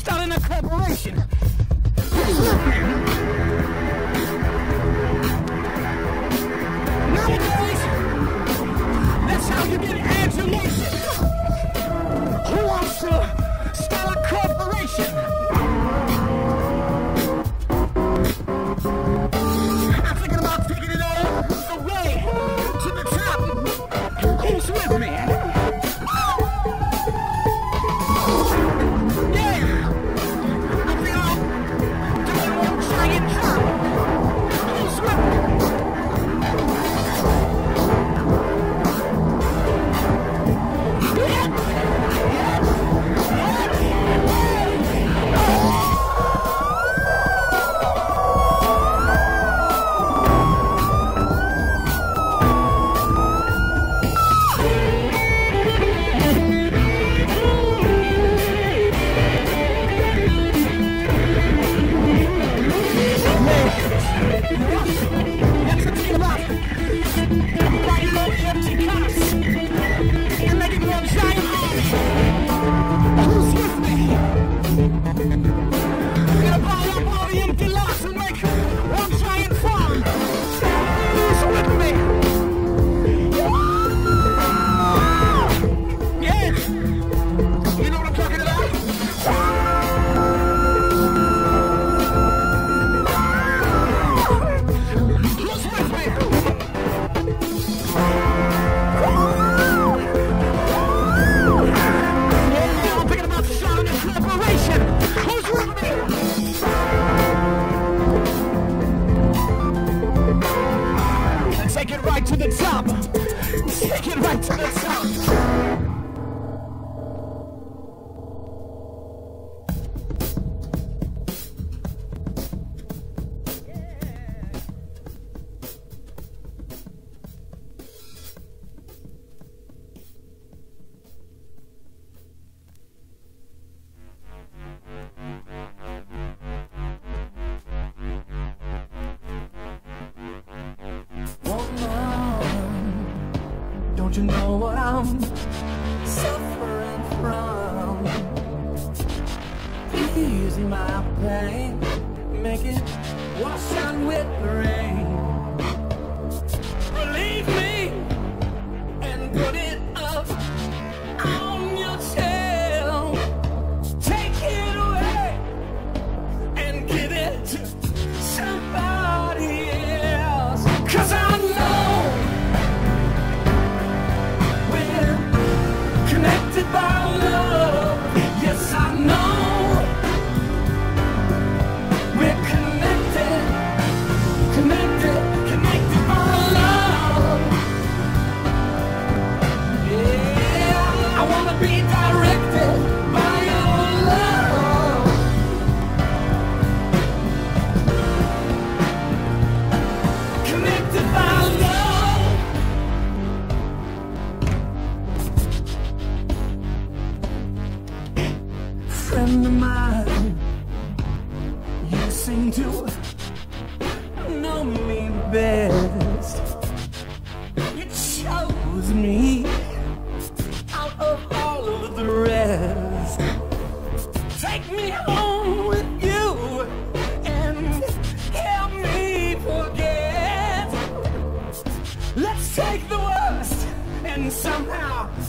starting a corporation. Nowadays, that's how you get adulation. Who wants to start a corporation? I'm thinking about taking it all the way to the top. Who's with me? Take it right to the top. Take it right to the top. Don't you know what I'm suffering from? Ease my pain, make it wash out with the rain. Relieve me and put it up on your tail. Take it away and give it to somebody else. 'Cause I know connected by love. Yes, I know we're connected, connected by love. Yeah, I wanna be directed by your love. Connected by love. Friend of mine, you seem to know me best. You chose me out of all of the rest. Take me home with you and help me forget. Let's take the worst and somehow